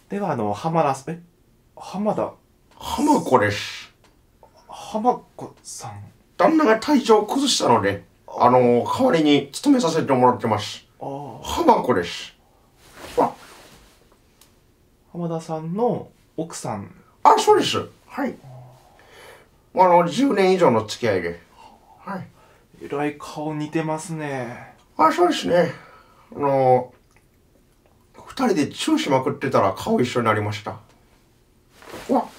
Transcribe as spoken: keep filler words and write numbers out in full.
では、あの、浜田さん、え、浜田、 浜子です。 浜子さん。 旦那が体調を崩したので、あの、代わりに勤めさせてもらってます。 ああ、 浜子です。あ、 浜田さんの奥さん。 あ、そうです。はい。あの、じゅうねん以上の付き合いで。はい。 えらい顔似てますね。 あ、そうですね。あの、二人でチューしまくってたら顔一緒になりました。わ